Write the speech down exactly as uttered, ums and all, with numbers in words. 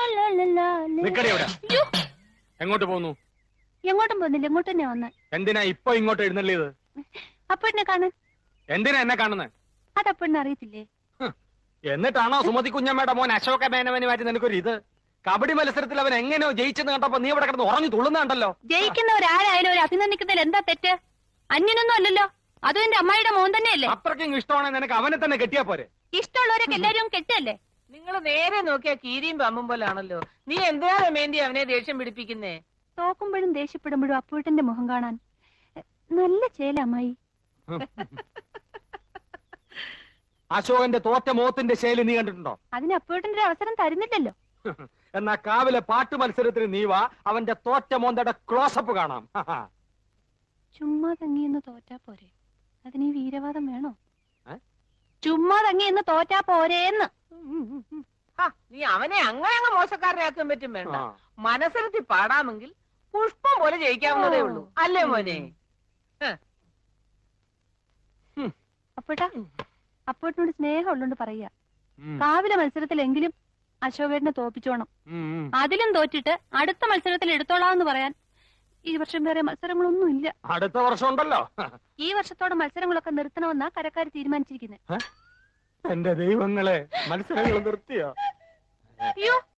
എങ്ങോട്ട് പോകുന്നു? എങ്ങോട്ടും പോകുന്നില്ല, ഇങ്ങോട്ട് തന്നെ വന്ന്. എന്തിനാ ഇപ്പൊ ഇങ്ങോട്ട് എഴുന്നള്ളിയത്? അപ്പോഴിനെ കാണാൻ. എന്തിനാ എന്നെ കാണുന്നത്? അതപ്പോഴിനെ അറിയത്തില്ലേ? എന്നിട്ടാണോ സുമതി കുഞ്ഞമ്മയുടെ മോൻ അശോക മേനവനുമായിട്ട് നിനക്കൊരു ഇത്? കബഡി മത്സരത്തിൽ അവൻ എങ്ങനെയോ ജയിച്ചെന്ന് കണ്ടപ്പോ നീ ഇവിടെ കിടന്ന് ഉറഞ്ഞു തുള്ളുന്നുണ്ടല്ലോ. ജയിക്കുന്നവരാരായാലും ഒരു അഭിനന്ദിക്കുന്നതിൽ എന്താ തെറ്റ്? അന്യനൊന്നും അല്ലല്ലോ, അതും എന്റെ അമ്മായിയുടെ മോൻ തന്നെയല്ലേ. അത്രയ്ക്കും ഇഷ്ടമാണെങ്കിൽ നിനക്ക് അവനെ തന്നെ കെട്ടിയാ പോരെ? ഇഷ്ടമുള്ളവരൊക്കെ എല്ലാരും കെട്ടല്ലേ? നിങ്ങൾ നേരെ നോക്കിയാ കീരിയും പമ്പും പോലാണല്ലോ. നീ എന്തിനാ വേണ്ടി അവനെ ദേഷ്യം പിടിപ്പിക്കുന്നേ? തോക്കുമ്പോഴും ദേഷ്യപ്പെടുമ്പോഴും അപ്പൂട്ടന്റെ മുഖം കാണാൻ നല്ല ചേല അമ്മായി. അശോകന്റെ തോറ്റ മോത്തിന്റെ ശൈലി നീ കണ്ടിട്ടുണ്ടോ? അതിന് അപ്പൂട്ടന്റെ അവസരം തരുന്നില്ലല്ലോ. എന്നാ കാവിലെ പാട്ട് മത്സരത്തിന് നീ വാ, അവന്റെ തോറ്റ മോന്തയുടെ ക്ലോസപ്പ് കാണാം. ചുമ്മാ തങ്ങിയെന്ന് തോറ്റാ പോരെ, അതിന് ഈ വീരവാദം വേണോ? ചുമ്മാ തങ്ങിയെന്ന് തോറ്റാ പോരേന്ന്. നീ അവനെ അങ്ങനെ അങ്ങ് മോശക്കാരനാക്കാൻ പറ്റും വേണ്ട. മനസ്സിലത്തി പാടാമെങ്കിൽ പുഷ്പം പോലെ ജയിക്കാവുന്നതേ ഉള്ളൂ, അല്ലേ മോനെ? അപ്പോട്ടാ, അപ്പോട്ടിനോട് സ്നേഹം ഉള്ളോണ്ട് പറയാ, കാവിലെ മത്സരത്തിലെങ്കിലും അശോകേട്ടനെ തോപ്പിച്ചോണം. അതിലും തോറ്റിട്ട് അടുത്ത മത്സരത്തിൽ എടുത്തോളാന്ന് പറയാൻ ഈ വർഷം വേറെ മത്സരങ്ങളൊന്നും ഇല്ല. അടുത്ത വർഷം ഉണ്ടല്ലോ. ഈ വർഷത്തോടെ മത്സരങ്ങളൊക്കെ നിർത്തണമെന്നാ കരക്കാർ തീരുമാനിച്ചിരിക്കുന്നത്. എന്റെ ദൈവങ്ങളെ, മത്സരങ്ങൾ നിർത്തിയോ? അയ്യോ,